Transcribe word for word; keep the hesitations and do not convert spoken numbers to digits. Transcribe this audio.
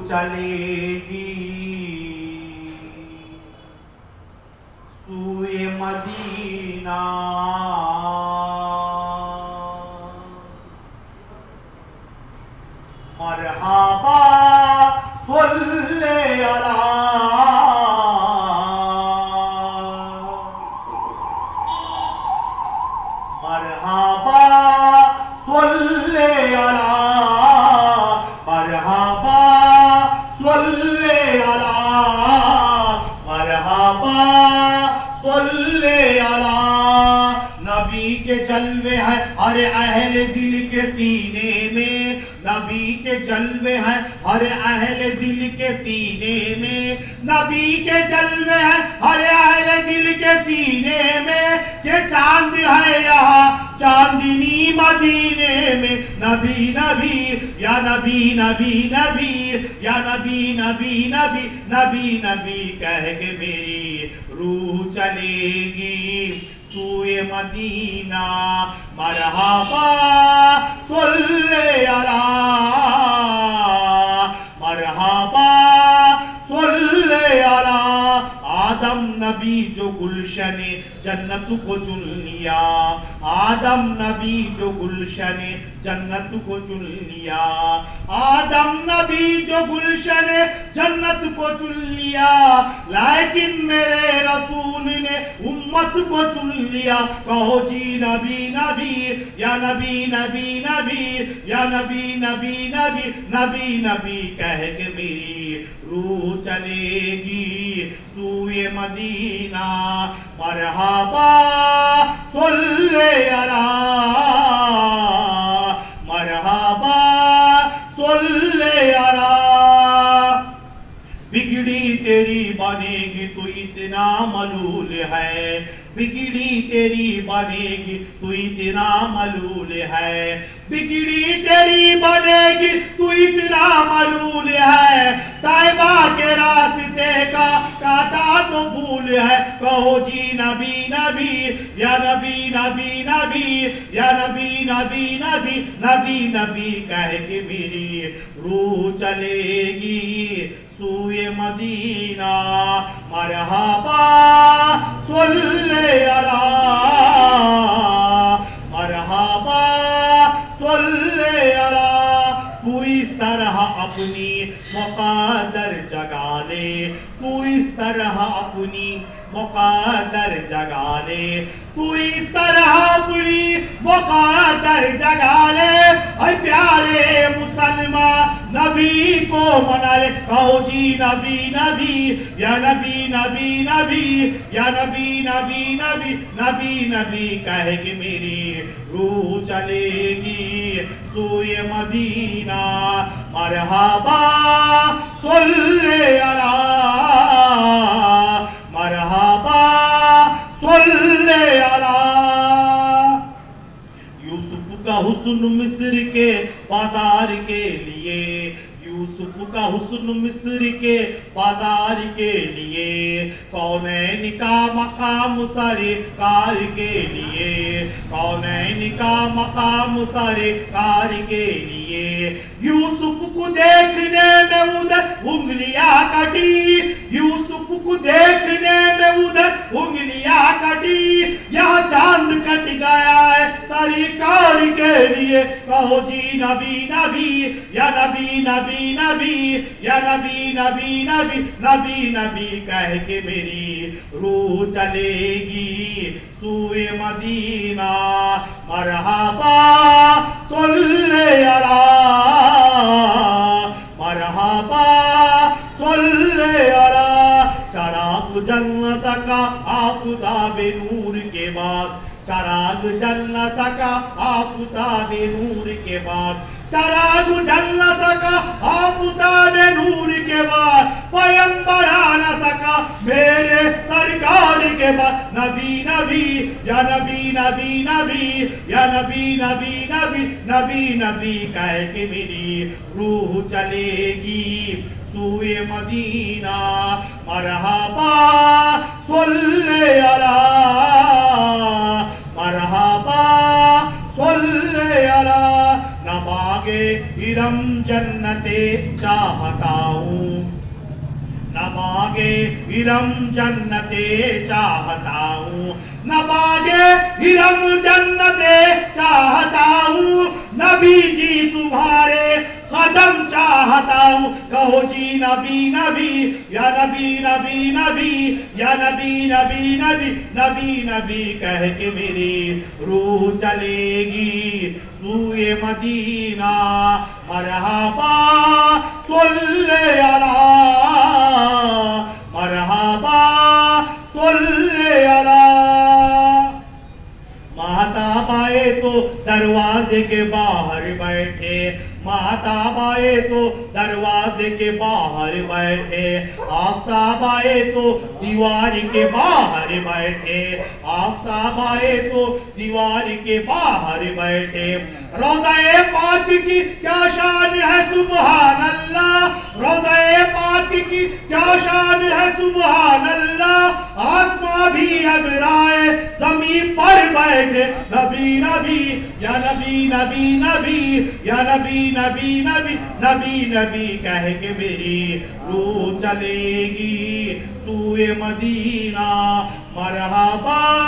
चलेगी सूए मदीना। मरहबा सल्ले अला मरहबा सल्ले अला मरहबा सल्ले अला मरहबा सल्ले अला। नबी के जलवे हैं हर अहले दिल के सीने में, नबी के जलवे हैं हर अहले दिल के सीने में, नबी के जलवे हैं हर अहले दिल के सीने में। के चांद है यहाँ चांदनी मदीने में। नबी नबी या नबी नबी नबी या नबी नबी नबी नबी नबी कह के मेरी रूह चलेगी सूए मदीना। मरहबा सल्ले अला मरहबा सल्ले अला। आदम नबी जो गुलशने जन्नत को चुन लिया, आदम नबी जो गुलशने जन्नत को चुन लिया, आदम नबी जो गुलशने जन्नत को चुन लिया। लेकिन मेरे रसूल ने उम्मत को चुन लिया। कहो जी नबी नबी या नबी नबी नबी या नबी नबी नबी नबी नबी कह के मेरी रूह चलेगी सूए मदीना। मरहबा सल्ले अला मरहबा सल्ले अला। बिगड़ी तेरी बनेगी तू इतना मलूल है, बिगड़ी तेरी बनेगी तू इतना मलूल है, बिगड़ी तेरी बनेगी तू इतना मलूल है। तैबा के रास्ते का काटा तो भूल है। कहो जी नबी नबी या नबी नबी नबी या नबी नबी नबी नबी नबी कह के मेरी रूह चलेगी सूए मदीना। मरहबा सल्ले अला मरहबा सल्ले अला। तू इस तरह अपनी मुक़द्दर जगा ले, तू इस तरह अपनी मुक़द्दर जगा ले, तू इस तरह अपनी मुक़द्दर जगा ले। और प्यारे मुसलमान नबी को मना ले। कहो जी नबी नबी या नबी नबी नबी या नबी नबी नबी नबी नबी कह के मेरी रूह चलेगी सूए मदीना। मरहबा सल्ले अला मरहबा सल्ले अला। यूसुफ का हुस्न मिस्र के बाजार के लिए, यूसुफ का हुस्न मिस्र के बाजार के लिए, कौनैन का मकाम सरकार के लिए, कौनैन का मकाम सरकार के लिए। यूसुफ को देखने में उधर उंगलियां कटी, यूसुफ को देखने में उधर उंगलियां कटी। यहाँ चांद कट गया है सरकार के लिए। कहो जी नबी नबी या नबी नबी नबी या नबी नबी नबी नबी नबी कह के मेरी रूह चलेगी सूए मदीना। मरहबा सल्ले अला मरहबा सल्ले अला। चराग जल न सका आफताबे नूर के बाद, चराग जल न सका आफताबे नूर के बाद, चराग जल न सका आफताबे नूर के बाद, पैगंबर आ न सका मेरे सरकार के बाद। नबी नबी या नबी नबी नबी या नबी नबी नबी नबी नबी कह के मेरी रूह चलेगी सूए मदीना। मरहबा सल्ले अला मरहबा सल्ले अला। न बागे इरम जन्नते चाहता हूँ, न बागे इरम जन्नते चाहता हूँ, न बागे इरम जन्नते चाहता हूँ, नबी जी तुम्हारे कदम चाहता हूँ। कहो जी नबी नबी या नबी नबी नबी या नबी नबी नबी नबी नबी कह के मेरी रूह चलेगी सूए मदीना। मरहबा सल्ले अला, मरहबा सल्ले अला। माताबाए तो दरवाजे के बाहर बैठे, माताबाए तो दरवाजे के बाहर बैठे, आफ्ताबाए तो दीवार के बाहर बैठे, आफ्ताबाए तो दीवार के बाहर बैठे। रोज़े पाक की क्या शान है सुभान अल्लाह, रोज़े पाक की क्या शान है सुभान अल्लाह। आसमां भी अगराए ज़मीन पर बैठे, नबी नबी या नबी नबी नबी या नबी नबी नबी नबी नबी कह के मेरी रूह चलेगी सूए मदीना। मरहबा